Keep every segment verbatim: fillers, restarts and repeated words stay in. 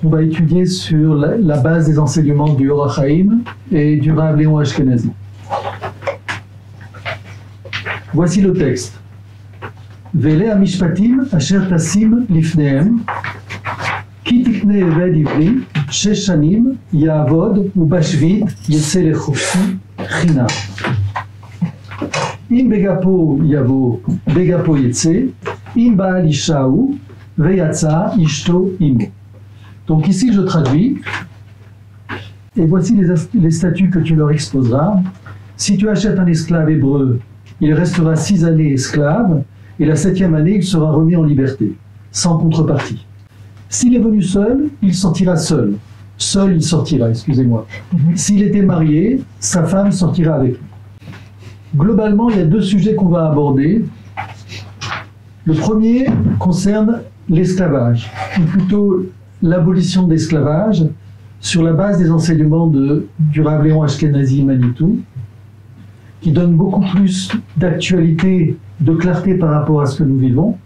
on va étudier sur la, la base des enseignements du Or HaChaim et du Rav Léon Ashkenazi. Voici le texte. Vele hamishpatim asher tasim lifnehem ki tikne eved ivri shesh shanim ya'avod ubashvit yetze lechofshi chinam. Im begapo yavo begapo yetze im baal isha'u veyatsa ishto imo. Donc ici je traduis, et voici les, les statuts que tu leur exposeras. Si tu achètes un esclave hébreu, il restera six années esclave, et la septième année, il sera remis en liberté, sans contrepartie. S'il est venu seul, il sortira seul. Seul, il sortira, excusez-moi. S'il était marié, sa femme sortira avec lui. Globalement, il y a deux sujets qu'on va aborder. Le premier concerne l'esclavage, ou plutôt l'abolition de l'esclavage, sur la base des enseignements de, du Rav Léon Ashkenazi Manitou, qui donne beaucoup plus d'actualité, de clarté par rapport à ce que nous vivons.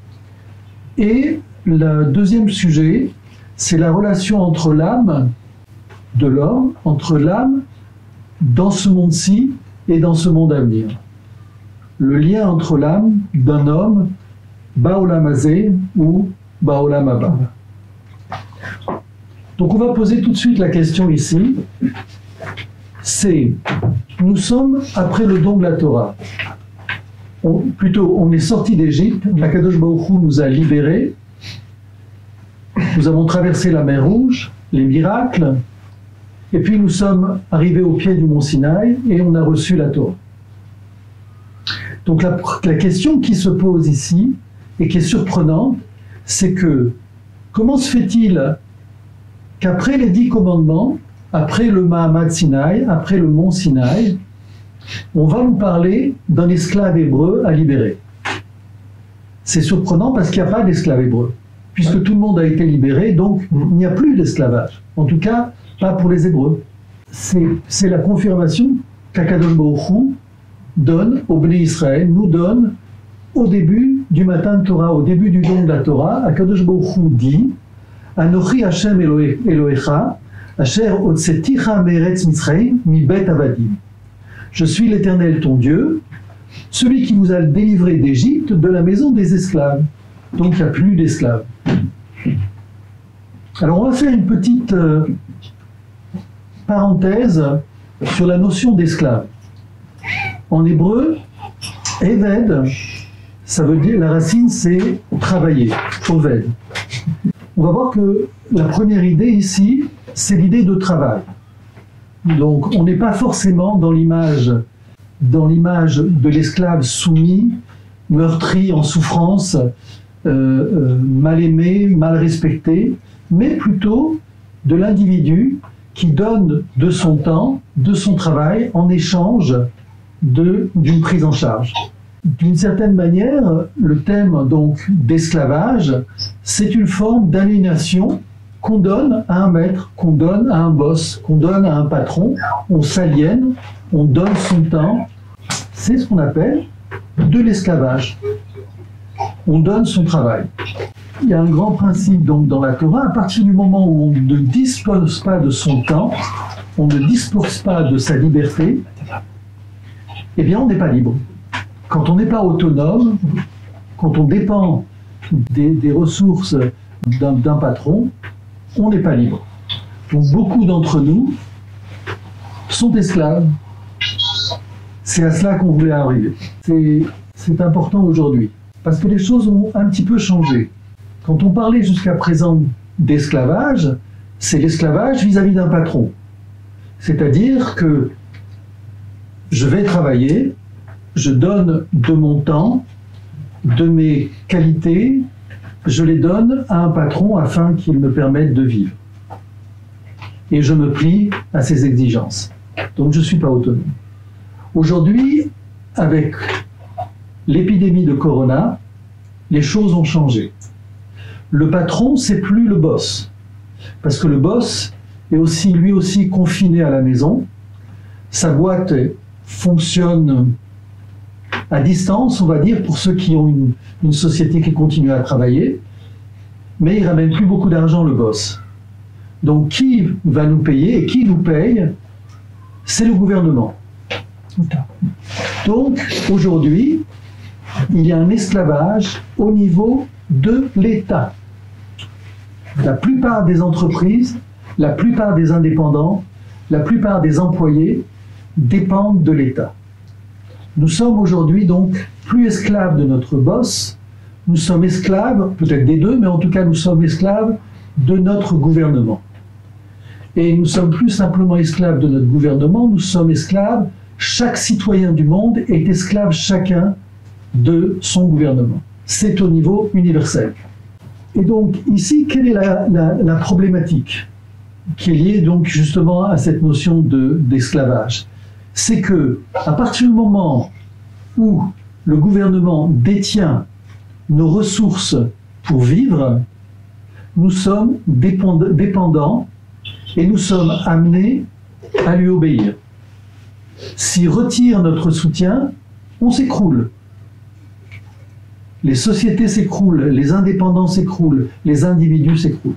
Et le deuxième sujet, c'est la relation entre l'âme de l'homme, entre l'âme dans ce monde-ci et dans ce monde à venir. Le lien entre l'âme d'un homme, Ba'olam Hazeh ou Ba'olam Haba. Donc on va poser tout de suite la question ici, c'est, nous sommes après le don de la Torah. On, plutôt, on est sorti d'Égypte, Akadosh Baruch Hu nous a libérés, nous avons traversé la mer Rouge, les miracles, et puis nous sommes arrivés au pied du mont Sinaï et on a reçu la Torah. Donc la, la question qui se pose ici, et qui est surprenante, c'est que comment se fait-il qu'après les dix commandements, après le Mahamad Sinaï, après le mont Sinaï, on va nous parler d'un esclave hébreu à libérer. C'est surprenant parce qu'il n'y a pas d'esclave hébreu, puisque tout le monde a été libéré, donc il n'y a plus d'esclavage. En tout cas, pas pour les Hébreux. C'est la confirmation qu'Akadosh Baruch Hu donne au Bnei Israël, nous donne au début du matin de Torah, au début du don de la Torah. Akadosh Baruch Hu dit Anochi Hashem Elohecha, Asher Otseticha Meretz Mitzrayim Mi Bet Avadim. Je suis l'Éternel ton Dieu, celui qui vous a délivré d'Égypte, de la maison des esclaves. Donc il n'y a plus d'esclaves. Alors on va faire une petite euh, parenthèse sur la notion d'esclave. En hébreu, Eved, ça veut dire, la racine c'est travailler, Oved. On va voir que la première idée ici, c'est l'idée de travail. Donc on n'est pas forcément dans l'image dans l'image de l'esclave soumis, meurtri, en souffrance, euh, euh, mal aimé, mal respecté, mais plutôt de l'individu qui donne de son temps, de son travail, en échange de, d'une prise en charge. D'une certaine manière, le thème donc d'esclavage, c'est une forme d'aliénation qu'on donne à un maître, qu'on donne à un boss, qu'on donne à un patron. On s'aliène, on donne son temps. C'est ce qu'on appelle de l'esclavage. On donne son travail. Il y a un grand principe donc dans la Torah, à partir du moment où on ne dispose pas de son temps, on ne dispose pas de sa liberté, eh bien on n'est pas libre. Quand on n'est pas autonome, quand on dépend des, des ressources d'un, d'un patron, on n'est pas libre. Donc beaucoup d'entre nous sont esclaves. C'est à cela qu'on voulait arriver. C'est, c'est important aujourd'hui, parce que les choses ont un petit peu changé. Quand on parlait jusqu'à présent d'esclavage, c'est l'esclavage vis-à-vis d'un patron. C'est-à-dire que je vais travailler, je donne de mon temps, de mes qualités, je les donne à un patron afin qu'il me permette de vivre. Et je me plie à ses exigences. Donc je ne suis pas autonome. Aujourd'hui, avec l'épidémie de Corona, les choses ont changé. Le patron, c'est plus le boss. Parce que le boss est aussi, lui aussi confiné à la maison. Sa boîte fonctionne à distance, on va dire, pour ceux qui ont une, une société qui continue à travailler. Mais il ne ramène plus beaucoup d'argent, le boss. Donc qui va nous payer et qui nous paye? C'est le gouvernement. Donc aujourd'hui, il y a un esclavage au niveau de l'État. La plupart des entreprises, la plupart des indépendants, la plupart des employés dépendent de l'État. Nous sommes aujourd'hui donc plus esclaves de notre boss, nous sommes esclaves, peut-être des deux, mais en tout cas nous sommes esclaves de notre gouvernement. Et nous sommes plus simplement esclaves de notre gouvernement, nous sommes esclaves, chaque citoyen du monde est esclave chacun de son gouvernement. C'est au niveau universel. Et donc ici, quelle est la, la, la problématique qui est liée donc justement à cette notion de, d'esclavage? C'est que à partir du moment où le gouvernement détient nos ressources pour vivre, nous sommes dépendants et nous sommes amenés à lui obéir. S'il retire notre soutien, on s'écroule. Les sociétés s'écroulent, les indépendants s'écroulent, les individus s'écroulent.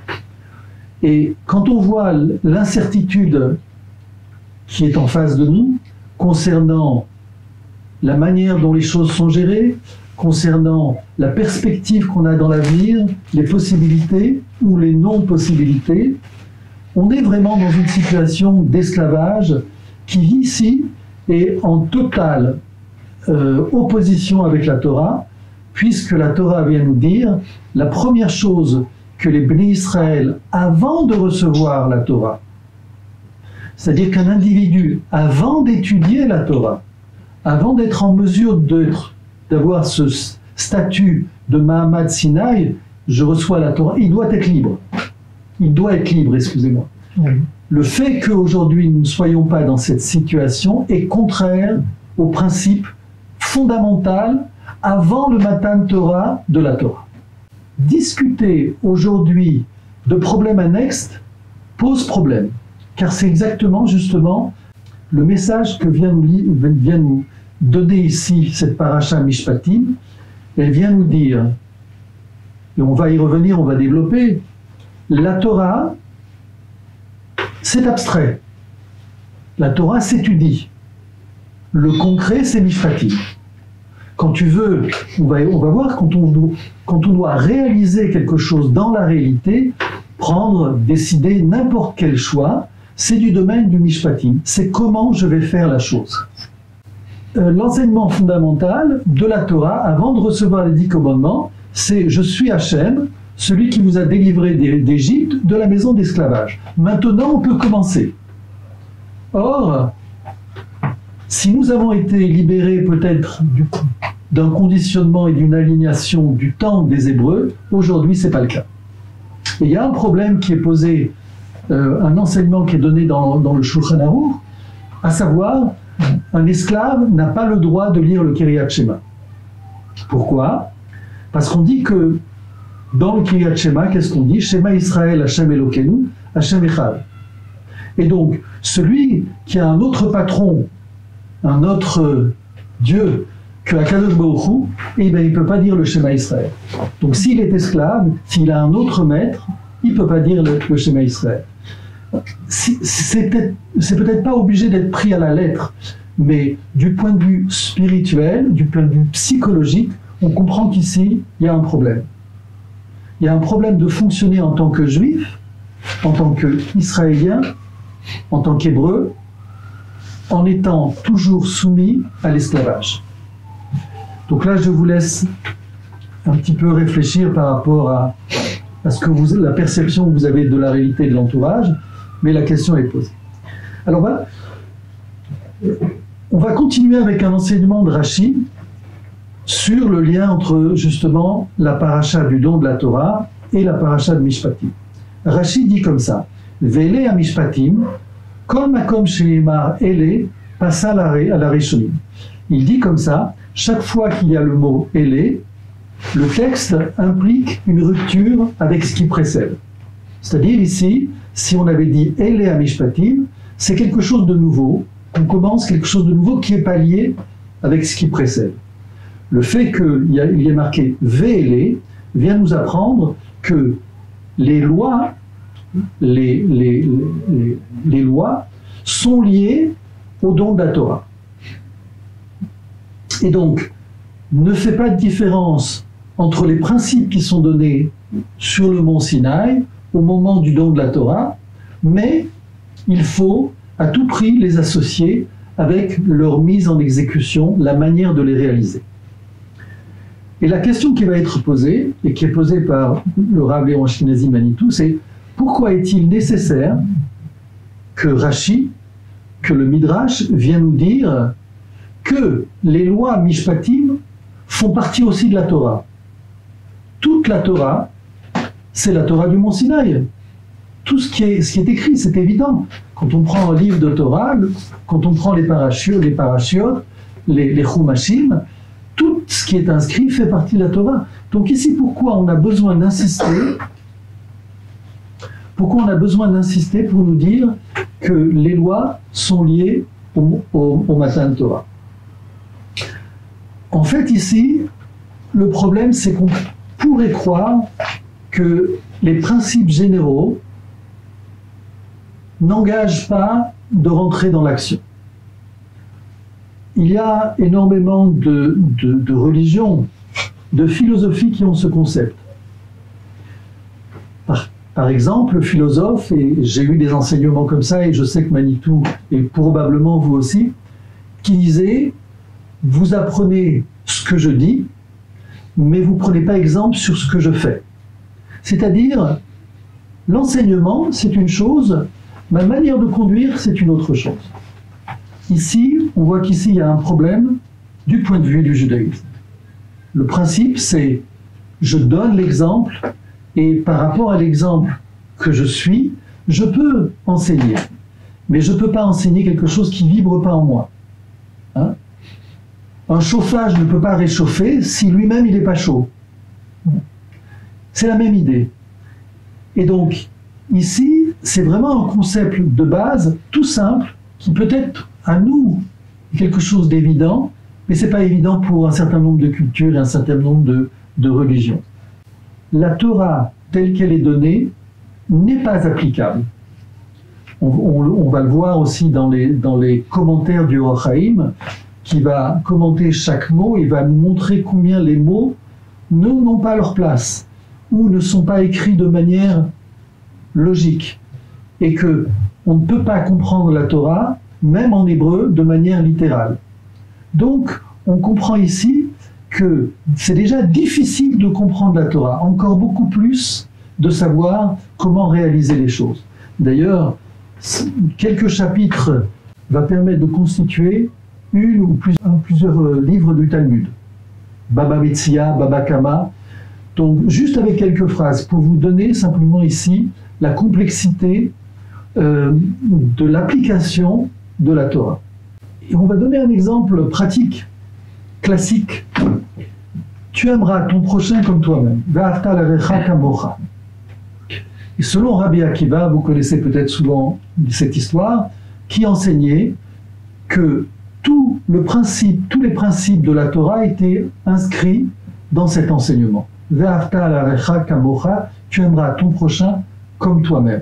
Et quand on voit l'incertitude qui est en face de nous, concernant la manière dont les choses sont gérées, concernant la perspective qu'on a dans l'avenir, les possibilités ou les non-possibilités, on est vraiment dans une situation d'esclavage qui ici est en totale euh, opposition avec la Torah, puisque la Torah vient nous dire la première chose que les Bnei Israël, avant de recevoir la Torah, c'est-à-dire qu'un individu, avant d'étudier la Torah, avant d'être en mesure d'être, d'avoir ce statut de Mahamad Sinaï, je reçois la Torah, il doit être libre. Il doit être libre, excusez-moi. Oui. Le fait qu'aujourd'hui nous ne soyons pas dans cette situation est contraire au principe fondamental avant le Matan Torah de la Torah. Discuter aujourd'hui de problèmes annexes pose problème, car c'est exactement justement le message que vient nous, vient nous donner ici cette paracha Mishpatim. Elle vient nous dire, et on va y revenir, on va développer, la Torah, c'est abstrait. La Torah s'étudie. Le concret, c'est Mishpatim. Quand tu veux, on va, on va voir, quand on, doit, quand on doit réaliser quelque chose dans la réalité, prendre, décider n'importe quel choix, c'est du domaine du Mishpatim. C'est comment je vais faire la chose. Euh, l'enseignement fondamental de la Torah, avant de recevoir les dix commandements, c'est « Je suis Hachem, celui qui vous a délivré d'Égypte, de la maison d'esclavage. Maintenant, on peut commencer. » Or, si nous avons été libérés peut-être d'un conditionnement et d'une alignation du temps des Hébreux, aujourd'hui, ce n'est pas le cas. Et il y a un problème qui est posé, euh, un enseignement qui est donné dans, dans le Shulchan Aruch, à savoir, un esclave n'a pas le droit de lire le Kiryat Shema. Pourquoi? Parce qu'on dit que dans le Kiryat Shema, qu'est-ce qu'on dit? Shema Israël, Hashem Elokeinu, Hashem Echad. Et donc, celui qui a un autre patron, un autre Dieu que Akadosh Baruch Hu, eh bien, il ne peut pas dire le Shema Israël. Donc, s'il est esclave, s'il a un autre maître, il ne peut pas dire le, le Shema Israël. C'est peut-être pas obligé d'être pris à la lettre, mais du point de vue spirituel, du point de vue psychologique, on comprend qu'ici, il y a un problème. Il y a un problème de fonctionner en tant que juif, en tant qu'israélien, en tant qu'hébreu, en étant toujours soumis à l'esclavage. Donc là, je vous laisse un petit peu réfléchir par rapport à, à ce que vous, la perception que vous avez de la réalité de l'entourage, mais la question est posée. Alors voilà, on va continuer avec un enseignement de Rashi sur le lien entre justement la paracha du don de la Torah et la paracha de Mishpatim. Rashi dit comme ça, Vele à Mishpatim, Kol makom sheimar ele passa à la Rishonim. Il dit comme ça, chaque fois qu'il y a le mot ele, le texte implique une rupture avec ce qui précède. C'est-à-dire ici, si on avait dit ele à Mishpatim, c'est quelque chose de nouveau, on commence quelque chose de nouveau qui n'est pas lié avec ce qui précède. Le fait qu'il y, y ait marqué Vele vient nous apprendre que les lois les, les, les, les lois sont liées au don de la Torah. Et donc, ne fait pas de différence entre les principes qui sont donnés sur le mont Sinaï au moment du don de la Torah, mais il faut à tout prix les associer avec leur mise en exécution, la manière de les réaliser. Et la question qui va être posée, et qui est posée par le Rav Léon Ashkenazi Manitou, c'est pourquoi est-il nécessaire que Rashi, que le Midrash vienne nous dire que les lois Mishpatim font partie aussi de la Torah. Toute la Torah, c'est la Torah du Mont Sinaï. Tout ce qui est, ce qui est écrit, c'est évident. Quand on prend un livre de Torah, quand on prend les parachiotes, les, parachiotes, les, les chumashim, tout ce qui est inscrit fait partie de la Torah. Donc ici, pourquoi on a besoin d'insister Pourquoi on a besoin d'insister pour nous dire que les lois sont liées au, au, au Matan Torah? En fait, ici, le problème, c'est qu'on pourrait croire que les principes généraux n'engagent pas de rentrer dans l'action. Il y a énormément de, de, de religions, de philosophies qui ont ce concept. Par, par exemple, le philosophe, et j'ai eu des enseignements comme ça, et je sais que Manitou, et probablement vous aussi, qui disait « Vous apprenez ce que je dis, mais vous ne prenez pas exemple sur ce que je fais. » C'est-à-dire, l'enseignement, c'est une chose, ma manière de conduire, c'est une autre chose. Ici, on voit qu'ici, il y a un problème du point de vue du judaïsme. Le principe, c'est je donne l'exemple, et par rapport à l'exemple que je suis, je peux enseigner. Mais je ne peux pas enseigner quelque chose qui ne vibre pas en moi. Hein? Un chauffage ne peut pas réchauffer si lui-même il n'est pas chaud. C'est la même idée. Et donc, ici, c'est vraiment un concept de base tout simple qui peut être à nous quelque chose d'évident, mais ce n'est pas évident pour un certain nombre de cultures et un certain nombre de, de religions. La Torah, telle qu'elle est donnée, n'est pas applicable. On, on, on va le voir aussi dans les, dans les commentaires du Or HaChaim, qui va commenter chaque mot et va nous montrer combien les mots ne, n'ont pas leur place ou ne sont pas écrits de manière logique, et que on ne peut pas comprendre la Torah, même en hébreu, de manière littérale. Donc, on comprend ici que c'est déjà difficile de comprendre la Torah, encore beaucoup plus de savoir comment réaliser les choses. D'ailleurs, quelques chapitres vont permettre de constituer une ou plus, un, plusieurs livres du Talmud. Baba Metzia, Baba Kama. Donc, juste avec quelques phrases, pour vous donner simplement ici la complexité euh, de l'application de la Torah. Et on va donner un exemple pratique, classique. Tu aimeras ton prochain comme toi-même. Ve'ahavta l'recha kamocha. Et selon Rabbi Akiva, vous connaissez peut-être souvent cette histoire, qui enseignait que tout le principe, tous les principes de la Torah étaient inscrits dans cet enseignement. Ve'ahavta l'recha kamocha, tu aimeras ton prochain comme toi-même.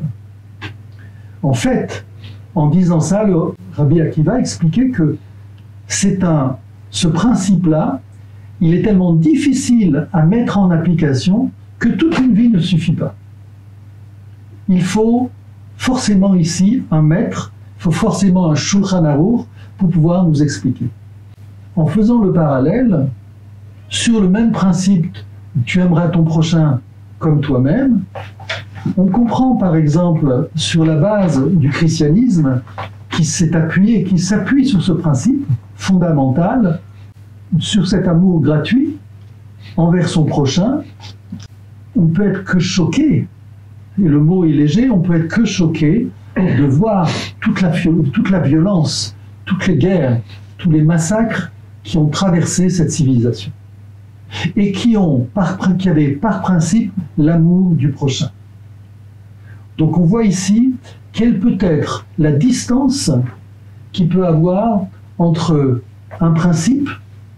En fait, en disant ça, le Rabbi Akiva expliquait que c'est un, ce principe-là, il est tellement difficile à mettre en application que toute une vie ne suffit pas. Il faut forcément ici un maître, il faut forcément un Shulchan Aruch pour pouvoir nous expliquer. En faisant le parallèle, sur le même principe, tu aimeras ton prochain comme toi-même, on comprend par exemple sur la base du christianisme qui s'est appuyé, qui s'appuie sur ce principe fondamental, sur cet amour gratuit envers son prochain, on peut être que choqué, et le mot est léger, on peut être que choqué de voir toute la, toute la violence, toutes les guerres, tous les massacres qui ont traversé cette civilisation et qui ont, par, qui avaient par principe l'amour du prochain. Donc on voit ici quelle peut être la distance qu'il peut avoir entre un principe,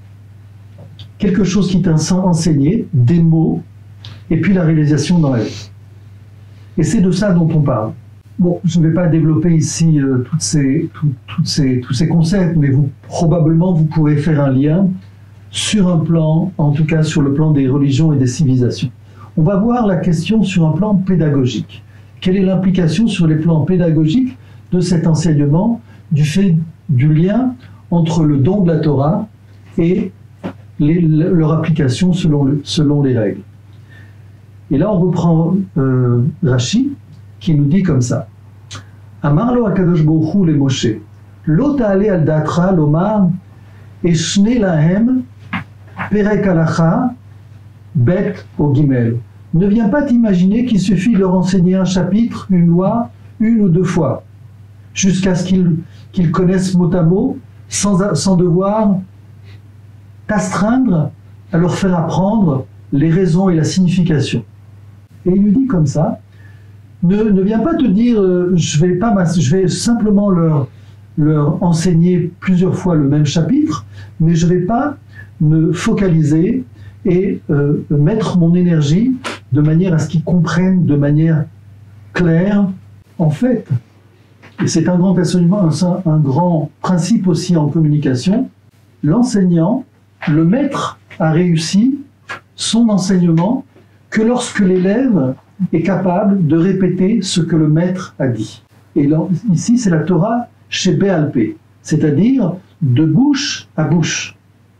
quelque chose qui t'est enseigné, des mots, et puis la réalisation dans la vie. Et c'est de ça dont on parle. Bon, je ne vais pas développer ici euh, toutes ces, tout, toutes ces, tous ces concepts, mais vous, probablement vous pourrez faire un lien sur un plan, en tout cas sur le plan des religions et des civilisations. On va voir la question sur un plan pédagogique. Quelle est l'implication sur les plans pédagogiques de cet enseignement, du fait du lien entre le don de la Torah et les, leur application selon, le, selon les règles. Et là, on reprend euh, Rashi, qui nous dit comme ça. Amarlo Akadosh Baruch Hu le Moshe, lo ta'ale al da'atra lomar eshne lahem perek halacha bet o gimel. Ne viens pas t'imaginer qu'il suffit de leur enseigner un chapitre, une loi, une ou deux fois, jusqu'à ce qu'ils qu'ils connaissent mot à mot, sans, sans devoir t'astreindre à leur faire apprendre les raisons et la signification. Et il lui dit comme ça, ne, ne viens pas te dire, euh, je, vais pas je vais simplement leur, leur enseigner plusieurs fois le même chapitre, mais je ne vais pas me focaliser et euh, mettre mon énergie de manière à ce qu'ils comprennent de manière claire. En fait, et c'est un grand enseignement, un, un grand principe aussi en communication, l'enseignant, le maître a réussi son enseignement que lorsque l'élève est capable de répéter ce que le maître a dit. Et là, ici, c'est la Torah chez Béal Pé, c'est-à-dire de bouche à bouche.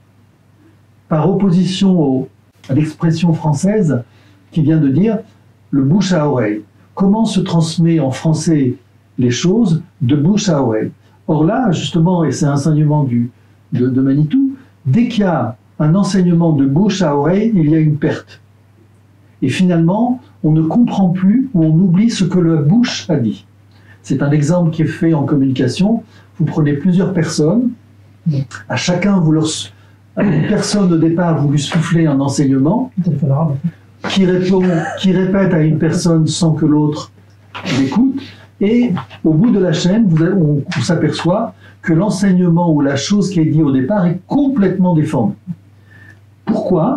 Par opposition au, à l'expression française qui vient de dire le bouche à oreille. Comment se transmet en français les choses de bouche à oreille? Or là, justement, et c'est un enseignement du, de, de Manitou, dès qu'il y a un enseignement de bouche à oreille, il y a une perte. Et finalement, on ne comprend plus ou on oublie ce que la bouche a dit. C'est un exemple qui est fait en communication. Vous prenez plusieurs personnes, à chacun, vous leur, à une personne au départ, vous lui soufflez un enseignement qui, répond, qui répète à une personne sans que l'autre l'écoute. Et au bout de la chaîne, vous, on, on s'aperçoit que l'enseignement ou la chose qui est dit au départ est complètement déformée. Pourquoi ?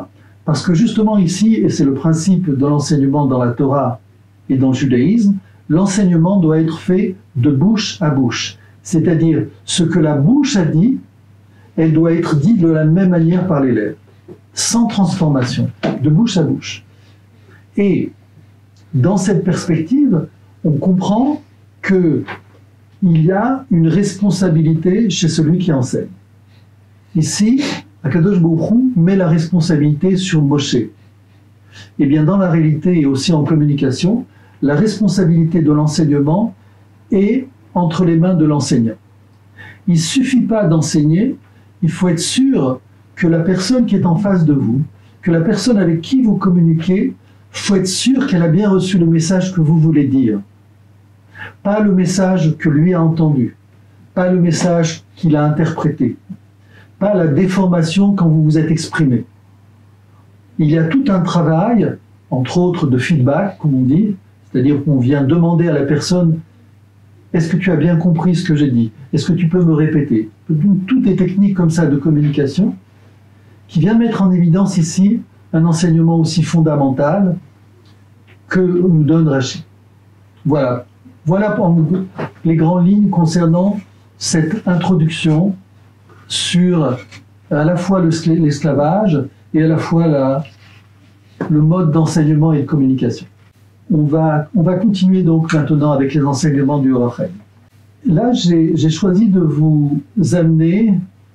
Parce que justement ici, et c'est le principe de l'enseignement dans la Torah et dans le judaïsme, l'enseignement doit être fait de bouche à bouche. C'est-à-dire, ce que la bouche a dit, elle doit être dite de la même manière par l'élève, sans transformation, de bouche à bouche. Et dans cette perspective, on comprend qu'il y a une responsabilité chez celui qui enseigne. Ici, Akadosh Baruch Hu met la responsabilité sur Moshe. Et bien dans la réalité et aussi en communication, la responsabilité de l'enseignement est entre les mains de l'enseignant. Il ne suffit pas d'enseigner, il faut être sûr que la personne qui est en face de vous, que la personne avec qui vous communiquez, il faut être sûr qu'elle a bien reçu le message que vous voulez dire. Pas le message que lui a entendu, pas le message qu'il a interprété, pas la déformation quand vous vous êtes exprimé. Il y a tout un travail, entre autres de feedback, comme on dit, c'est-à-dire qu'on vient demander à la personne « Est-ce que tu as bien compris ce que j'ai dit? Est-ce que tu peux me répéter ?» Toutes les techniques comme ça de communication qui vient mettre en évidence ici un enseignement aussi fondamental que nous donne Rashi. Voilà. Voilà pour les grandes lignes concernant cette introduction sur à la fois l'esclavage et à la fois la, le mode d'enseignement et de communication. On va, on va continuer donc maintenant avec les enseignements du Or HaChaim. Là, j'ai choisi de vous amener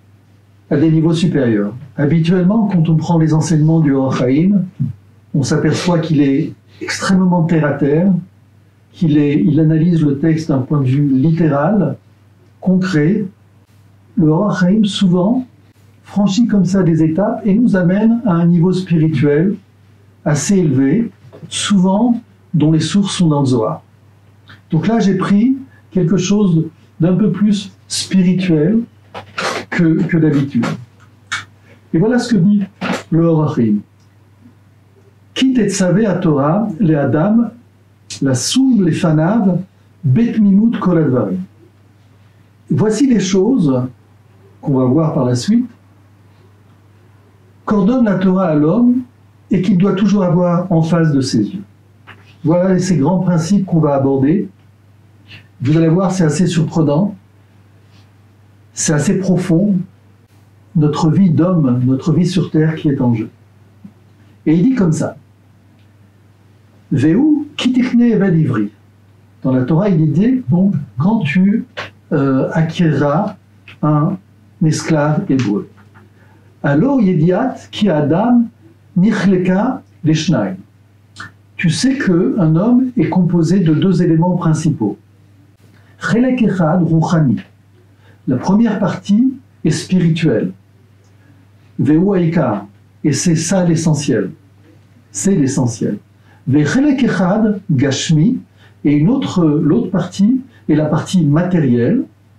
à des niveaux supérieurs. Habituellement, quand on prend les enseignements du Or HaChaim, on s'aperçoit qu'il est extrêmement terre-à-terre, qu'il est, il analyse le texte d'un point de vue littéral, concret. Le Or HaChaim, souvent, franchit comme ça des étapes et nous amène à un niveau spirituel assez élevé, souvent dont les sources sont dans le Zohar. Donc là, j'ai pris quelque chose d'un peu plus spirituel que, que d'habitude. Et voilà ce que dit le Or HaChaim. Quitte et tsavé à Torah, les Adam, la soum les fanav, bet mimut kol advarim. Voici les choses qu'on va voir par la suite, qu'ordonne la Torah à l'homme et qu'il doit toujours avoir en face de ses yeux. Voilà ces grands principes qu'on va aborder. Vous allez voir, c'est assez surprenant, c'est assez profond, notre vie d'homme, notre vie sur terre qui est en jeu. Et il dit comme ça, « Veu kitikne eved ivri » Dans la Torah, il dit donc quand tu euh, acquériras un esclave hébreu. Alors, yediat ki adam nichleka leshnaim. Tu sais qu'un homme est composé de deux éléments principaux. Chelek echad ruchani. La première partie est spirituelle. Veu haikar. Et c'est ça l'essentiel. C'est l'essentiel. Vechelek echad gashmi. Et une autre, l'autre partie est la partie matérielle.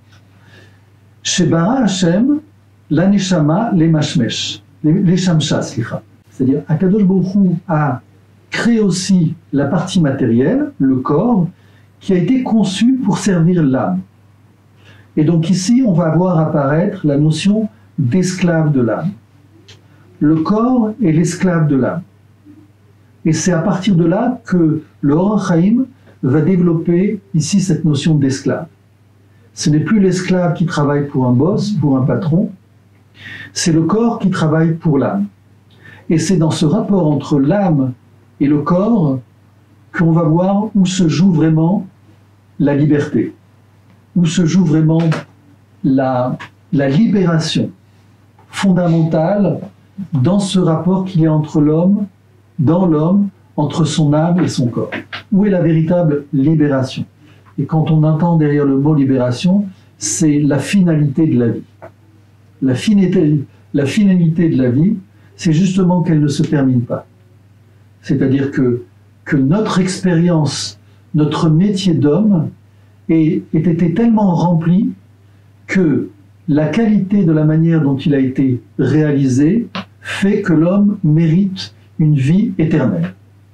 Shebara Hashem, la neshama, les mashmesh, les shamsha, c'est-à-dire Akadosh Baruch Hu a créé aussi la partie matérielle, le corps, qui a été conçu pour servir l'âme. Et donc ici, on va voir apparaître la notion d'esclave de l'âme. Le corps est l'esclave de l'âme. Et c'est à partir de là que le Or HaChaim va développer ici cette notion d'esclave. Ce n'est plus l'esclave qui travaille pour un boss, pour un patron, c'est le corps qui travaille pour l'âme. Et c'est dans ce rapport entre l'âme et le corps qu'on va voir où se joue vraiment la liberté, où se joue vraiment la, la libération fondamentale dans ce rapport qu'il y a entre l'homme, dans l'homme, entre son âme et son corps. Où est la véritable libération? Et quand on entend derrière le mot libération, c'est la finalité de la vie. La finalité, la finalité de la vie, c'est justement qu'elle ne se termine pas. C'est-à-dire que, que notre expérience, notre métier d'homme ait été tellement rempli que la qualité de la manière dont il a été réalisé fait que l'homme mérite une vie éternelle.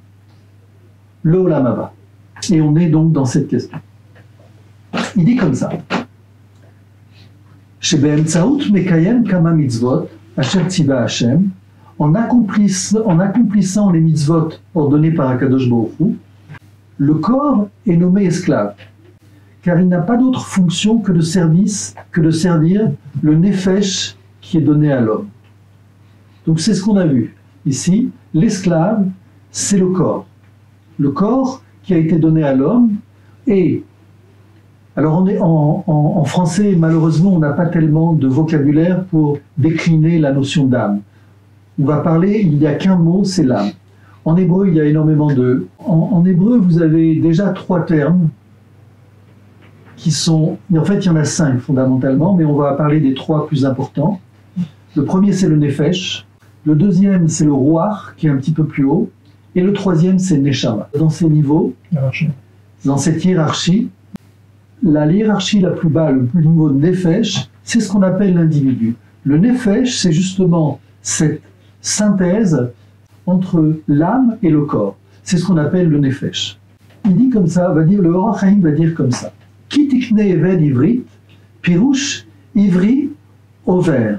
Le Olam Haba. Et on est donc dans cette question. Il dit comme ça. Shebe'emtsaut mekayem kama mitzvot asher tziva Hashem, en accomplissant, en accomplissant les mitzvot ordonnés par Akadosh Baruch Hu, le corps est nommé esclave, car il n'a pas d'autre fonction que de service, que de servir le nefesh qui est donné à l'homme. Donc c'est ce qu'on a vu ici. L'esclave, c'est le corps. Le corps qui a été donné à l'homme. Et alors on est en, en, en français, malheureusement, on n'a pas tellement de vocabulaire pour décliner la notion d'âme. On va parler, il n'y a qu'un mot, c'est l'âme. En hébreu, il y a énormément de... En, en hébreu, vous avez déjà trois termes qui sont... En fait, il y en a cinq fondamentalement, mais on va parler des trois plus importants. Le premier, c'est le nefesh. Le deuxième, c'est le ruach, qui est un petit peu plus haut. Et le troisième, c'est neshama. Dans ces niveaux, dans cette hiérarchie, la hiérarchie la plus bas, le plus niveau de nefesh, c'est ce qu'on appelle l'individu. Le nefesh, c'est justement cette synthèse entre l'âme et le corps. C'est ce qu'on appelle le nefesh. Il dit comme ça, va dire, le Or HaChaim va dire comme ça. Ki tikne eved ivrit, pirouche ivri over.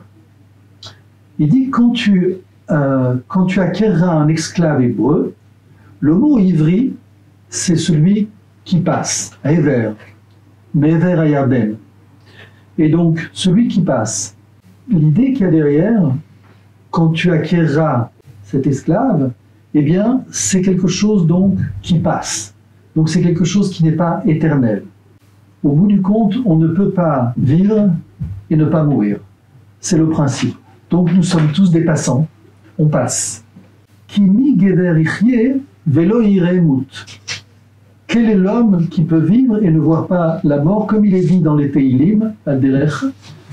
Il dit quand tu, euh, quand tu acquerras un esclave hébreu, le mot ivri, c'est celui qui passe, Ever, Mever à Yarden. Et donc, celui qui passe. L'idée qu'il y a derrière, quand tu acquerras cet esclave, eh bien, c'est quelque chose donc qui passe. Donc, c'est quelque chose qui n'est pas éternel. Au bout du compte, on ne peut pas vivre et ne pas mourir. C'est le principe. Donc, nous sommes tous des passants. On passe. Kimi gever ichye velo iremut. Quel est l'homme qui peut vivre et ne voir pas la mort, comme il est dit dans les Teilim, à Derech,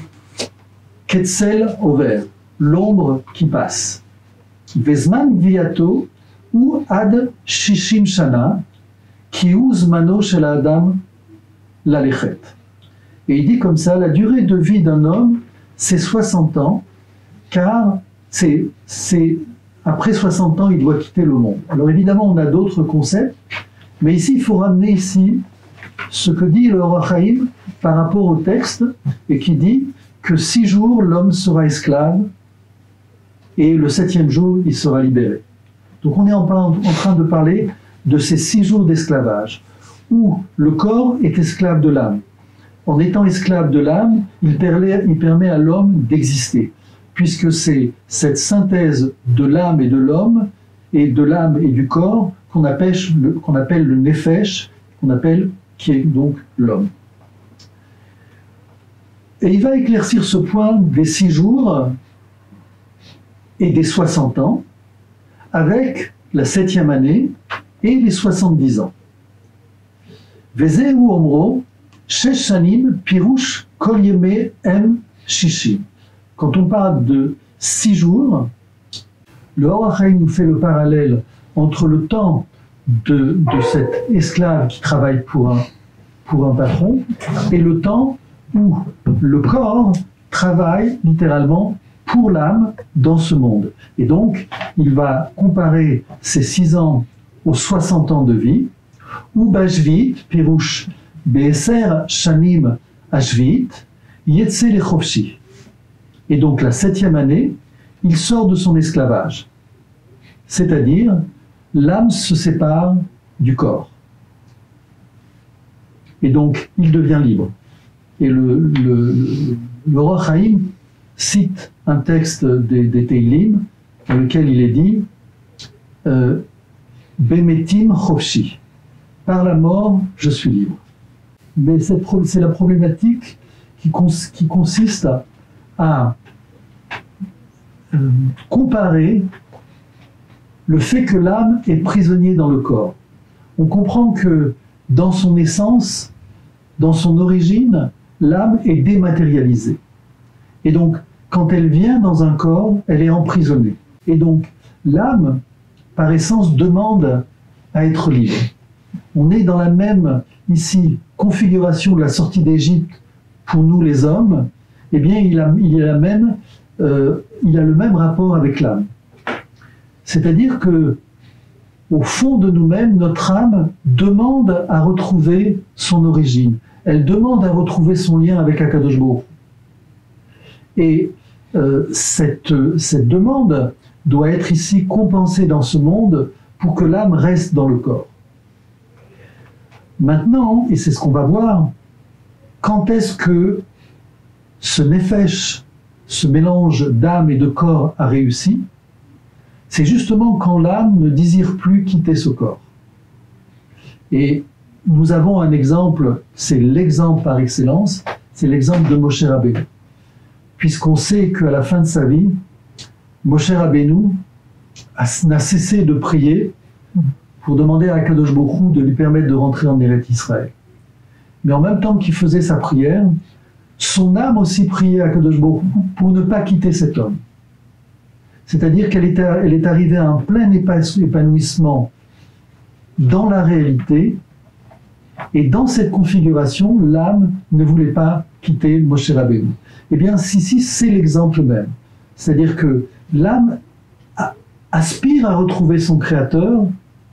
Ketzel over, l'ombre qui passe. Vezman viato ou ad shishim shana, ki uzmano shel adam lalechet. Et il dit comme ça, la durée de vie d'un homme, c'est soixante ans, car c'est, c'est, après soixante ans, il doit quitter le monde. Alors évidemment, on a d'autres concepts, mais ici, il faut ramener ici ce que dit le Or HaChaim par rapport au texte, et qui dit que six jours, l'homme sera esclave, et le septième jour, il sera libéré. Donc on est en, en train de parler de ces six jours d'esclavage, où le corps est esclave de l'âme. En étant esclave de l'âme, il permet, il permet à l'homme d'exister, puisque c'est cette synthèse de l'âme et de l'homme, et de l'âme et du corps, qu'on appelle, qu'on appelle le nefesh, qu'on appelle, qui est donc l'homme. Et il va éclaircir ce point des six jours et des soixante ans, avec la septième année et les soixante-dix ans. Vezeu omro, shesh shanim pirush kol yemei em shishim. Quand on parle de six jours, le Or HaChaim nous fait le parallèle entre le temps de, de cet esclave qui travaille pour un, pour un patron et le temps où le corps travaille littéralement pour l'âme dans ce monde. Et donc, il va comparer ces six ans aux soixante ans de vie, où Bashvit, Pirouche, Be'eser Shanim Ashvit, Yetze Lechopshi. Et donc, la septième année, il sort de son esclavage. C'est-à-dire, l'âme se sépare du corps. Et donc, il devient libre. Et le, le, le Or HaChaim cite un texte des, des Teilim dans lequel il est dit euh, Bemetim Chofshi. Par la mort, je suis libre. Mais c'est la problématique qui, cons, qui consiste à, à euh, comparer le fait que l'âme est prisonnier dans le corps. On comprend que dans son essence, dans son origine, l'âme est dématérialisée. Et donc, quand elle vient dans un corps, elle est emprisonnée. Et donc, l'âme, par essence, demande à être libre. On est dans la même, ici, configuration de la sortie d'Égypte pour nous les hommes. Eh bien, il a, il a, la même, euh, il a le même rapport avec l'âme. C'est-à-dire que, au fond de nous-mêmes, notre âme demande à retrouver son origine. Elle demande à retrouver son lien avec Akadosh Baruch Hu. Et euh, cette, cette demande doit être ici compensée dans ce monde pour que l'âme reste dans le corps. Maintenant, et c'est ce qu'on va voir, quand est-ce que ce nefesh, ce mélange d'âme et de corps a réussi? C'est justement quand l'âme ne désire plus quitter ce corps. Et nous avons un exemple, c'est l'exemple par excellence, c'est l'exemple de Moshe Rabbeinu. Puisqu'on sait qu'à la fin de sa vie, Moshe Rabbeinu n'a cessé de prier pour demander à Akadosh Baruch Hu de lui permettre de rentrer en Eretz Israël. Mais en même temps qu'il faisait sa prière, son âme aussi priait à Akadosh Baruch Hu pour ne pas quitter cet homme. C'est-à-dire qu'elle est, elle est arrivée à un plein épanouissement dans la réalité, et dans cette configuration, l'âme ne voulait pas quitter Moshe Rabbeinu. Eh bien, ici, c'est l'exemple même. C'est-à-dire que l'âme aspire à retrouver son Créateur,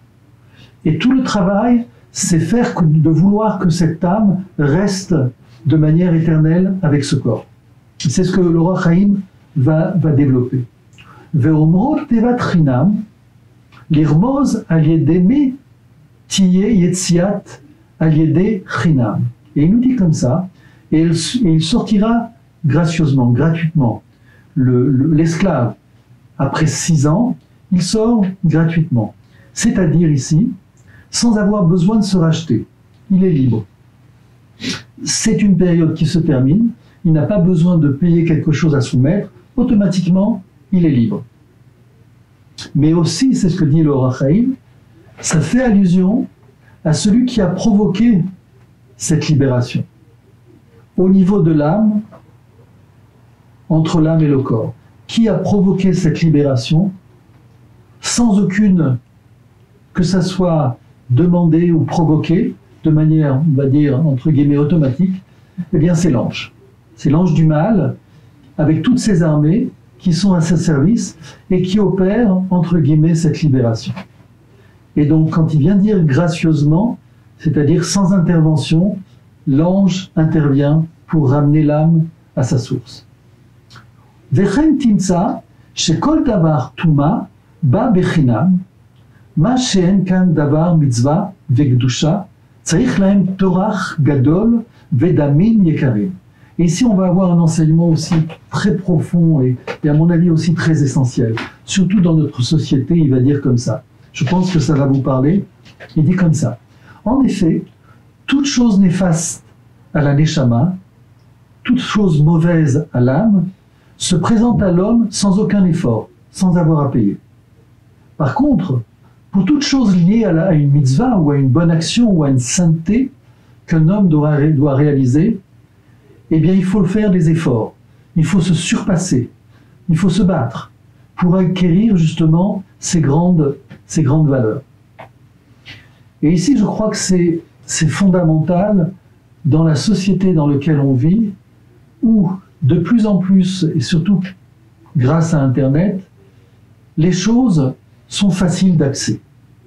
et tout le travail, c'est faire que, de vouloir que cette âme reste de manière éternelle avec ce corps. C'est ce que le Or HaChaim va, va développer. Ve'omrot tevat chinam, l'irmoz al yedemi tiye yetziat al yede chinam. Et il nous dit comme ça, et il, et il sortira gracieusement, gratuitement. Le, le, l'esclave, après six ans, il sort gratuitement. C'est-à-dire ici, sans avoir besoin de se racheter. Il est libre. C'est une période qui se termine, il n'a pas besoin de payer quelque chose à son maître, automatiquement, il est libre. Mais aussi, c'est ce que dit le Or HaChaim, ça fait allusion à celui qui a provoqué cette libération. Au niveau de l'âme, entre l'âme et le corps. Qui a provoqué cette libération sans aucune, que ça soit demandé ou provoqué, de manière, on va dire, entre guillemets, automatique, eh bien c'est l'ange. C'est l'ange du mal, avec toutes ses armées qui sont à sa service et qui opèrent, entre guillemets, cette libération. Et donc, quand il vient dire gracieusement, c'est-à-dire sans intervention, l'ange intervient pour ramener l'âme à sa source. Vechen timsa, shekol davar tuma, ba bechinam, Ma she'en kan davar mitzvah vekdusha, tzarich lahem torach gadol vedamim yekarim. Et ici, on va avoir un enseignement aussi très profond et, et à mon avis aussi très essentiel. Surtout dans notre société, il va dire comme ça. Je pense que ça va vous parler. Il dit comme ça. En effet, toute chose néfaste à la neshama, toute chose mauvaise à l'âme, se présente à l'homme sans aucun effort, sans avoir à payer. Par contre, pour toute chose liée à, la, à une mitzvah ou à une bonne action ou à une sainteté qu'un homme doit, doit réaliser, eh bien, il faut faire des efforts. Il faut se surpasser. Il faut se battre pour acquérir justement ces grandes, ces grandes valeurs. Et ici, je crois que c'est, c'est fondamental dans la société dans laquelle on vit, où de plus en plus, et surtout grâce à Internet, les choses sont faciles d'accès.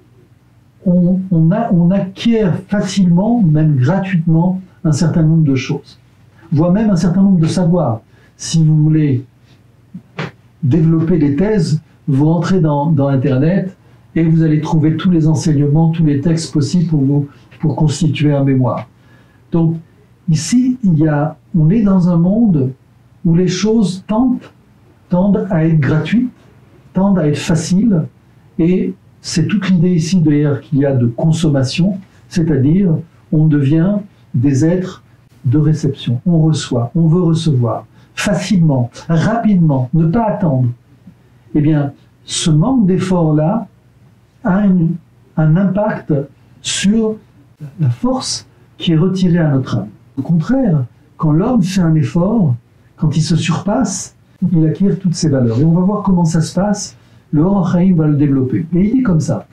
On, on, a, on acquiert facilement, même gratuitement, un certain nombre de choses, voire même un certain nombre de savoirs. Si vous voulez développer des thèses, vous rentrez dans, dans Internet et vous allez trouver tous les enseignements, tous les textes possibles pour, vous, pour constituer un mémoire. Donc, ici, il y a, on est dans un monde où les choses tendent, tendent à être gratuites, tendent à être faciles, et c'est toute l'idée ici d'ailleurs qu'il y a de consommation, c'est-à-dire on devient des êtres de réception. On reçoit, on veut recevoir, facilement, rapidement, ne pas attendre. Eh bien, ce manque d'effort-là a une, un impact sur la force qui est retirée à notre âme. Au contraire, quand l'homme fait un effort, quand il se surpasse, il acquiert toutes ses valeurs. Et on va voir comment ça se passe. Le Or HaChaim va le développer. Et il dit comme ça.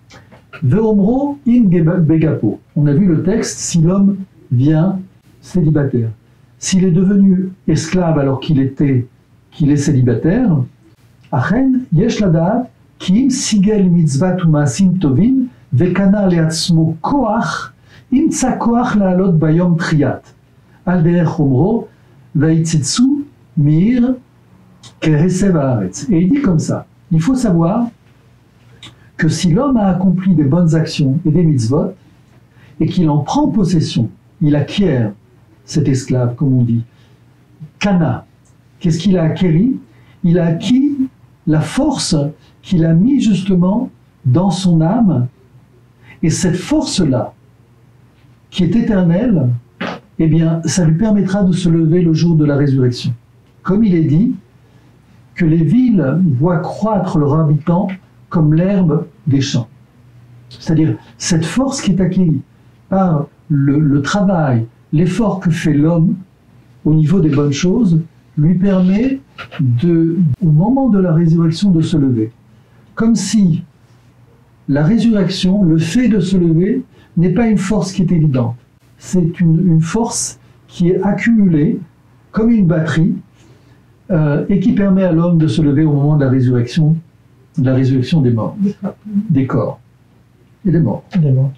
Ve'omro in begapo. On a vu le texte, si l'homme vient célibataire. S'il est devenu esclave alors qu'il était, qu'il est célibataire, achen yesh lada'at ki im sigel mitzvat u'ma'asim tovim ve'kana le'atzmo koach imtsa koach la'alot bayom triyat al derech omro va'itzitzu mir keresev haaretz. Et il dit comme ça. Il faut savoir que si l'homme a accompli des bonnes actions et des mitzvot, et qu'il en prend possession, il acquiert cet esclave, comme on dit. Kana, qu'est-ce qu'il a acquis? Il a acquis la force qu'il a mis justement dans son âme, et cette force-là, qui est éternelle, eh bien, ça lui permettra de se lever le jour de la résurrection. Comme il est dit, que les villes voient croître leurs habitants comme l'herbe des champs. C'est-à-dire, cette force qui est acquise par le, le travail, l'effort que fait l'homme au niveau des bonnes choses, lui permet, de, au moment de la résurrection, de se lever. Comme si la résurrection, le fait de se lever, n'est pas une force qui est évidente. C'est une, une force qui est accumulée comme une batterie, Euh, et qui permet à l'homme de se lever au moment de la résurrection, de la résurrection des morts, des corps et des morts.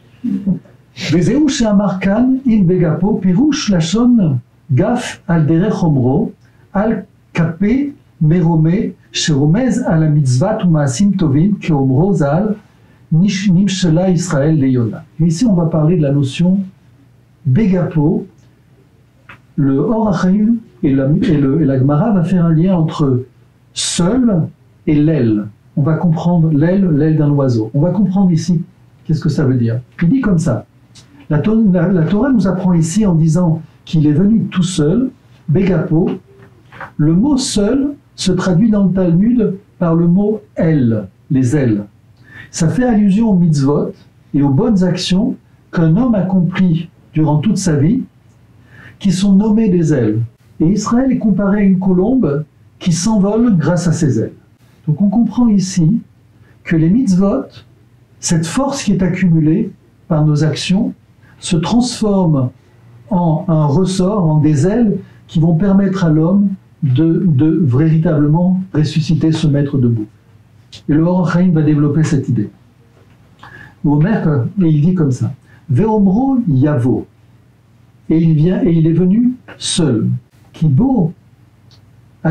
Vezeu she'amar kan in begapo pirush lashon gaf al derech omro al kape merome sheromez al mitzvat u'ma'asim tovim keomro zal nimshela Israël leyona. Et ici, on va parler de la notion begapo, le Or HaChaim. Et la, et, le, et la Gemara va faire un lien entre seul et l'aile. On va comprendre l'aile, l'aile d'un oiseau. On va comprendre ici qu'est-ce que ça veut dire. Il dit comme ça. La, la, la Torah nous apprend ici en disant qu'il est venu tout seul, begapo. Le mot seul se traduit dans le Talmud par le mot aile, les ailes. Ça fait allusion aux mitzvot et aux bonnes actions qu'un homme accomplit durant toute sa vie, qui sont nommées des ailes. Et Israël est comparé à une colombe qui s'envole grâce à ses ailes. Donc on comprend ici que les mitzvot, cette force qui est accumulée par nos actions, se transforme en un ressort, en des ailes qui vont permettre à l'homme de, de véritablement ressusciter, se mettre debout. Et le Or HaChaim va développer cette idée. Omer, et il dit comme ça, Ve'omro yavo, et il vient et il est venu seul. Kibo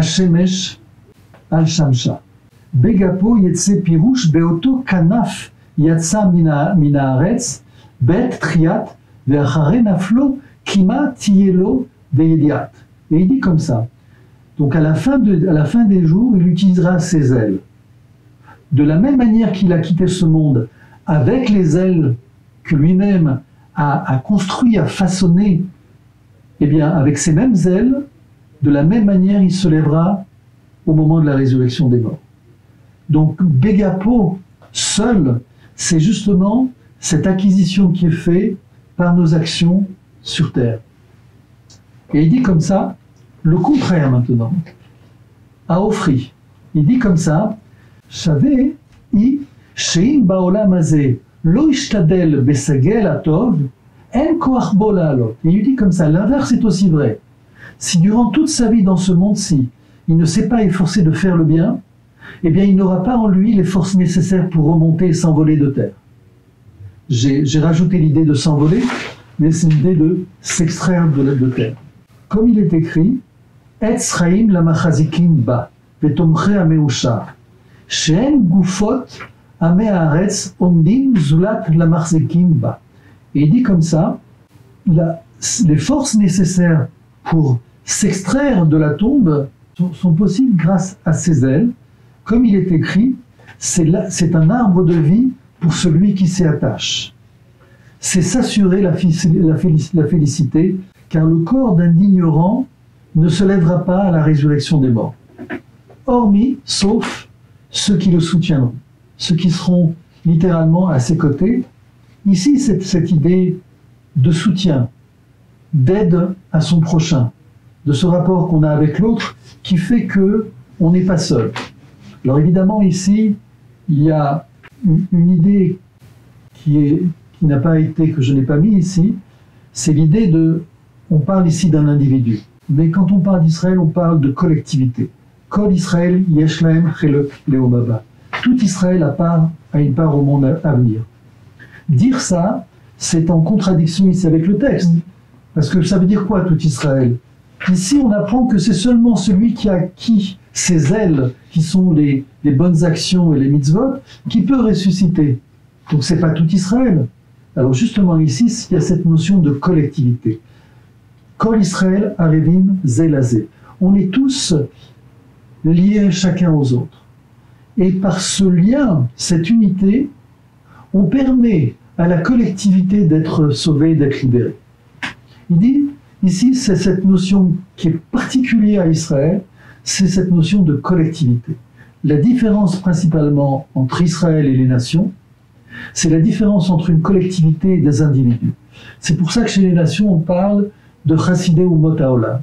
Hashemesh al Shamsha. Begapo yetse pirouche beoto kanaf Yatsa mina haaretz, bet triat, ve'achare naflo, kima tielo ve'yediat. Et il dit comme ça. Donc à la, fin de, à la fin des jours, il utilisera ses ailes. De la même manière qu'il a quitté ce monde avec les ailes que lui-même a, a construit, a façonné, eh bien avec ces mêmes ailes, de la même manière il se lèvera au moment de la résurrection des morts. Donc Begapo, seul, c'est justement cette acquisition qui est faite par nos actions sur terre. Et il dit comme ça, le contraire maintenant, à Ofri. Il dit comme ça, Shave i shein baolam hazeh lo ishtadel besagel atov en koach bo la'alot. Et il dit comme ça, l'inverse est aussi vrai. Si durant toute sa vie dans ce monde-ci, il ne s'est pas efforcé de faire le bien, eh bien il n'aura pas en lui les forces nécessaires pour remonter et s'envoler de terre. J'ai, j'ai rajouté l'idée de s'envoler, mais c'est l'idée de s'extraire de, de terre. Comme il est écrit, Etz chaim lamachazikim ba, vetomche ameushar, she'en gufot ame haaretz omdim zulat lamachazikim ba. Et il dit comme ça, la, les forces nécessaires pour s'extraire de la tombe sont, sont possibles grâce à ses ailes. Comme il est écrit, c'est, là, c'est un arbre de vie pour celui qui s'y attache. C'est s'assurer la, la, la félicité, car le corps d'un ignorant ne se lèvera pas à la résurrection des morts. Hormis, sauf ceux qui le soutiendront, ceux qui seront littéralement à ses côtés. Ici, c'est cette idée de soutien, d'aide à son prochain, de ce rapport qu'on a avec l'autre qui fait qu'on n'est pas seul. Alors évidemment, ici, il y a une, une idée qui, est, qui n'a pas été, que je n'ai pas mis ici, c'est l'idée de, on parle ici d'un individu, mais quand on parle d'Israël, on parle de collectivité. Kol Israël, yesh lahem chelek le'omaba. Tout Israël a, part, a une part au monde à, à venir. Dire ça, c'est en contradiction ici avec le texte. Parce que ça veut dire quoi, tout Israël? Ici, on apprend que c'est seulement celui qui a acquis ces ailes, qui sont les, les bonnes actions et les mitzvot, qui peut ressusciter. Donc c'est pas tout Israël. Alors justement ici, il y a cette notion de collectivité. Kol Israël arevim zelazé. On est tous liés chacun aux autres. Et par ce lien, cette unité, on permet à la collectivité d'être sauvée, d'être libérée. Il dit, ici, c'est cette notion qui est particulière à Israël, c'est cette notion de collectivité. La différence principalement entre Israël et les nations, c'est la différence entre une collectivité et des individus. C'est pour ça que chez les nations, on parle de Chassidei Umot Haolam.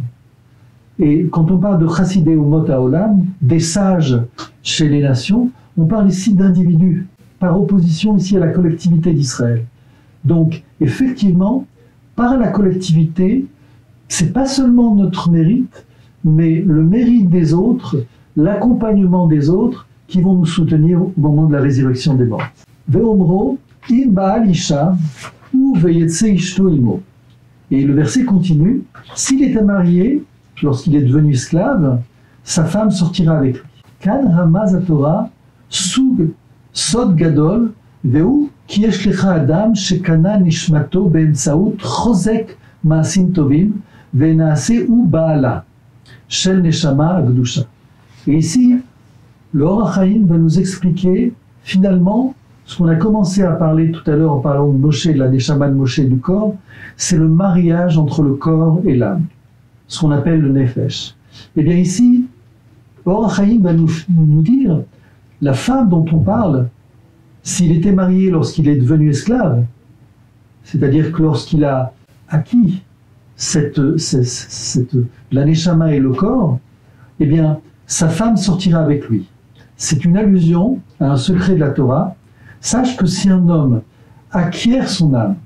Et quand on parle de Chassidei Umot Haolam, des sages chez les nations, on parle ici d'individus, par opposition ici à la collectivité d'Israël. Donc, effectivement, par la collectivité, c'est pas seulement notre mérite, mais le mérite des autres, l'accompagnement des autres qui vont nous soutenir au moment de la résurrection des morts. Ve'omro, im ba'al isha, ou ve'yetse ishto imo. Et le verset continue, s'il était marié, lorsqu'il est devenu esclave, sa femme sortira avec lui. Kan ramaz haTorah, sug sod gadol, ve'u ki yesh lecha adam shekana nishmato be'emtsaut chozek ma'asim tovim, ve'naase u ba'ala, shel neshama agdusha. Et ici, le Or HaChaim va nous expliquer finalement ce qu'on a commencé à parler tout à l'heure en parlant de Moshe, de la Neshama de Moshe du corps, c'est le mariage entre le corps et l'âme, ce qu'on appelle le Nefesh. Et bien ici, le Or HaChaim va nous, nous dire, la femme dont on parle, s'il était marié lorsqu'il est devenu esclave, c'est-à-dire que lorsqu'il a acquis cette, cette, cette, la Neshama et le corps, eh bien, sa femme sortira avec lui. C'est une allusion à un secret de la Torah. Sache que si un homme acquiert son âme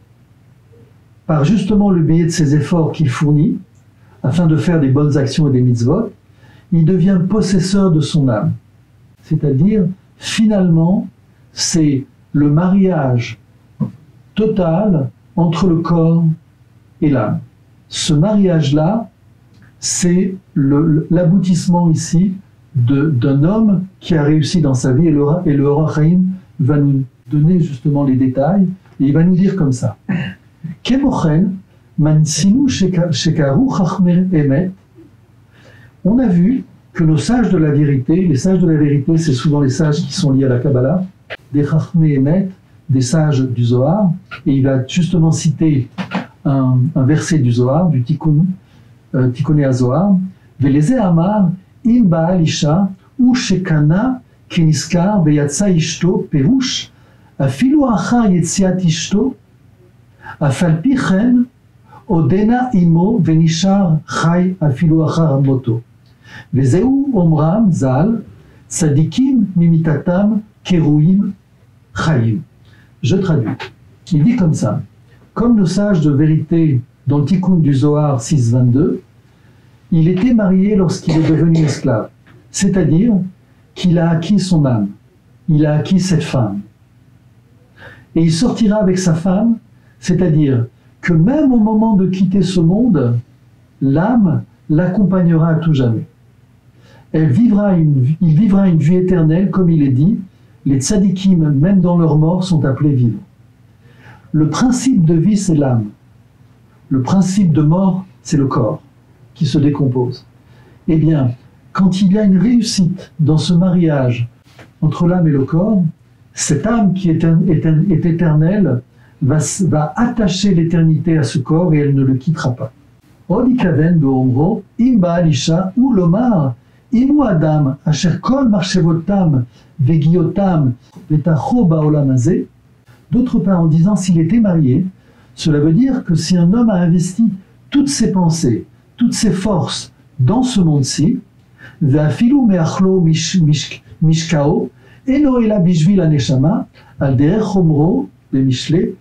par justement le biais de ses efforts qu'il fournit, afin de faire des bonnes actions et des mitzvot, il devient possesseur de son âme. C'est-à-dire, finalement, c'est le mariage total entre le corps et l'âme. Ce mariage-là, c'est le, l'aboutissement ici de, d'un homme qui a réussi dans sa vie, et le, et le Or HaChaim va nous donner justement les détails, et il va nous dire comme ça. Kemochen, mansinu shekaru chachmer emet. On a vu que nos sages de la vérité, les sages de la vérité, c'est souvent les sages qui sont liés à la Kabbalah, des chachmer emet, des sages du Zohar, et il va justement citer un, un verset du Zohar, du Tikkun, euh, Tikkuné HaZohar, Veleze Amar, im Baal Isha, ou Shekana, Keniskar, Veyatsa Ishto, Perush, Afilu Achar Yetziat Ishto, Afalpi Chen, Odena Imo, Venishar Chai, Afilu Achar Moto. Vezeu Omram Zal, Tzadikim Mimitatam, Keruim, Chaim. Je traduis. Il dit comme ça. Comme nos sages de vérité dans le Tikkun du Zohar six vingt-deux, il était marié lorsqu'il est devenu esclave. C'est-à-dire qu'il a acquis son âme. Il a acquis cette femme. Et il sortira avec sa femme, c'est-à-dire que même au moment de quitter ce monde, l'âme l'accompagnera à tout jamais. Elle vivra une, il vivra une vie éternelle, comme il est dit, les tzadikim, même dans leur mort, sont appelés vivants. Le principe de vie, c'est l'âme. Le principe de mort, c'est le corps qui se décompose. Eh bien, quand il y a une réussite dans ce mariage entre l'âme et le corps, cette âme qui est, est, est éternelle va, va attacher l'éternité à ce corps et elle ne le quittera pas. Odikaven beomro, im baalisha ou lomar, imu adam, asher kol marchevotam, vegiotam, vetacho baolam hazeh. D'autre part, en disant s'il était marié, cela veut dire que si un homme a investi toutes ses pensées, toutes ses forces dans ce monde-ci, ve'afilu me'achlo mishkao, eno ela bishvil haneshama, al derech omro bemishle,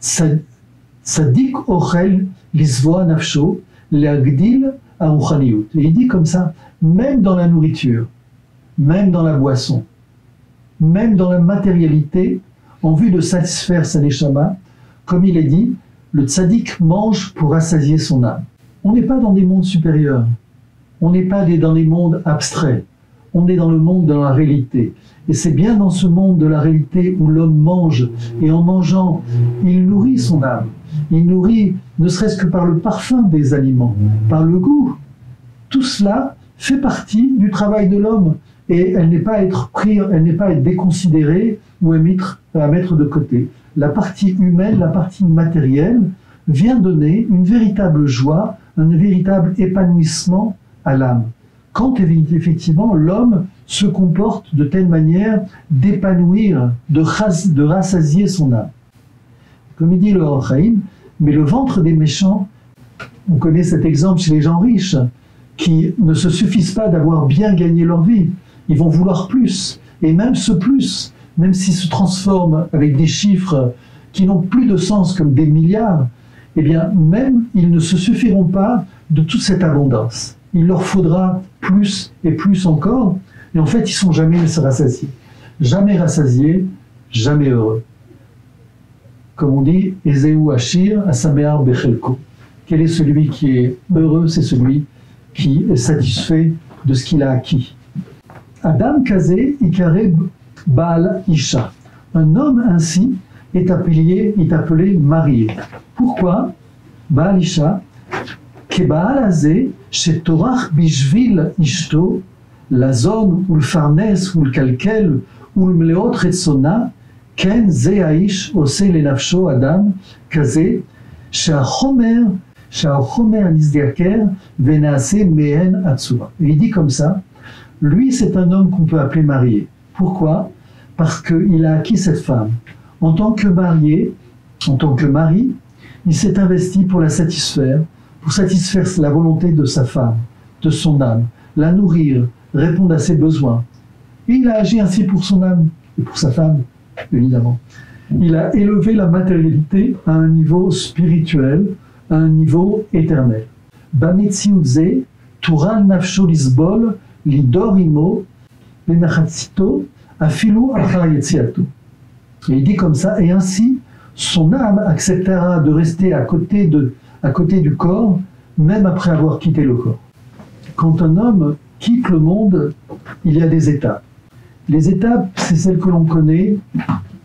tzadik ochel lisvoa nafsho, leagdil aruchaniyut. Et il dit comme ça, même dans la nourriture, même dans la boisson, même dans la matérialité, en vue de satisfaire sa neshama, comme il est dit, le tzaddik mange pour rassasier son âme. On n'est pas dans des mondes supérieurs, on n'est pas dans des mondes abstraits, on est dans le monde de la réalité. Et c'est bien dans ce monde de la réalité où l'homme mange, et en mangeant, il nourrit son âme. Il nourrit, ne serait-ce que par le parfum des aliments, par le goût. Tout cela fait partie du travail de l'homme, et elle n'est pas à être prise, elle n'est pas à être déconsidérée ou à mettre, à mettre de côté. La partie humaine, la partie matérielle, vient donner une véritable joie, un véritable épanouissement à l'âme. Quand effectivement l'homme se comporte de telle manière d'épanouir, de, de rassasier son âme. Comme il dit le Or Chaim, mais le ventre des méchants, on connaît cet exemple chez les gens riches, qui ne se suffisent pas d'avoir bien gagné leur vie, ils vont vouloir plus, et même ce plus, même s'ils se transforment avec des chiffres qui n'ont plus de sens comme des milliards, eh bien même ils ne se suffiront pas de toute cette abondance. Il leur faudra plus et plus encore, et en fait ils ne sont jamais rassasiés. Jamais rassasiés, jamais heureux. Comme on dit, Ezeu Ashir Asamear Bechelko. Quel est celui qui est heureux? C'est celui qui est satisfait de ce qu'il a acquis. Adam Kazé Ikareb Baal Isha. Un homme ainsi est appelé, est appelé marié. Pourquoi? Baal Isha, Kebaal Hazeh, Shetorach Bishvil Ishto, la zone ou le farnes ou le kalkel ou le mleot retsona, Ken Ze Aish Ose le Nafsho Adam Kazé, Sheachomer, Sheachomer Nizdiaker, Venaase Mehen Atsura. Et il dit comme ça, lui c'est un homme qu'on peut appeler marié. Pourquoi? Parce qu'il a acquis cette femme. En tant que marié, en tant que mari, il s'est investi pour la satisfaire, pour satisfaire la volonté de sa femme, de son âme, la nourrir, répondre à ses besoins. Et il a agi ainsi pour son âme et pour sa femme, évidemment. Il a élevé la matérialité à un niveau spirituel, à un niveau éternel. Bametziutze, Tural Nafsho Lisbol, Lidor Imo, Benachatzito, Afilu Achar Yetziatu. Et il dit comme ça, et ainsi, son âme acceptera de rester à côté, de, à côté du corps, même après avoir quitté le corps. Quand un homme quitte le monde, il y a des étapes. Les étapes, c'est celles que l'on connaît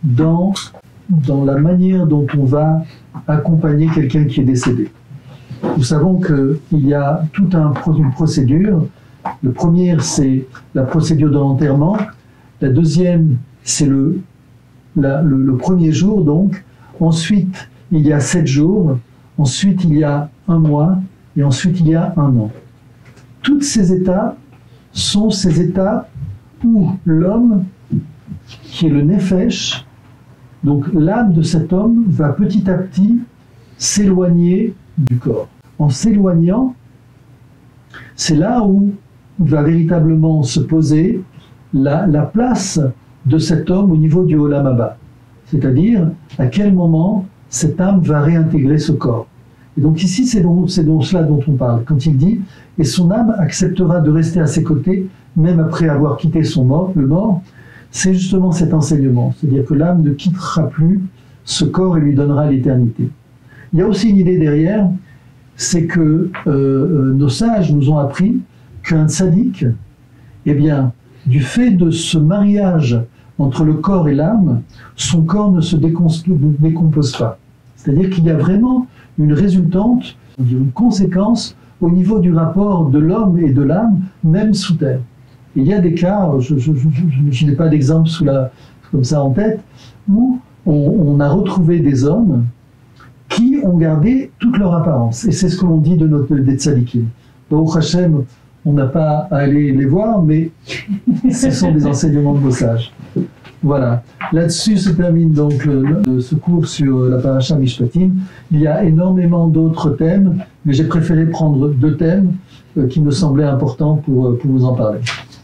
dans, dans la manière dont on va accompagner quelqu'un qui est décédé. Nous savons qu'il y a toute un, une procédure. Le premier, c'est la procédure de l'enterrement. La deuxième, c'est le, la, le, le premier jour, donc. Ensuite, il y a sept jours. Ensuite, il y a un mois. Et ensuite, il y a un an. Toutes ces étapes sont ces étapes où l'homme, qui est le nefesh, donc l'âme de cet homme, va petit à petit s'éloigner du corps. En s'éloignant, c'est là où va véritablement se poser la, la place de cet homme au niveau du Olam Haba. C'est-à-dire, à quel moment cette âme va réintégrer ce corps. Et donc ici, c'est donc, c'est donc cela dont on parle. Quand il dit « Et son âme acceptera de rester à ses côtés, même après avoir quitté son mort, le mort », c'est justement cet enseignement. C'est-à-dire que l'âme ne quittera plus ce corps et lui donnera l'éternité. Il y a aussi une idée derrière, c'est que euh, nos sages nous ont appris qu'un tzaddik, eh bien, du fait de ce mariage entre le corps et l'âme, son corps ne se décompose pas. C'est-à-dire qu'il y a vraiment une résultante, une conséquence au niveau du rapport de l'homme et de l'âme, même sous terre. Il y a des cas, je, je, je, je n'ai pas d'exemple sous la, comme ça en tête, où on, on a retrouvé des hommes qui ont gardé toute leur apparence. Et c'est ce que l'on dit de notre, des tzadikim. Baruch Hashem, on n'a pas à aller les voir, mais ce sont des enseignements de nos sages. Voilà. Là-dessus se termine donc le, le, ce cours sur la Parasha Mishpatim. Il y a énormément d'autres thèmes, mais j'ai préféré prendre deux thèmes euh, qui me semblaient importants pour, pour vous en parler.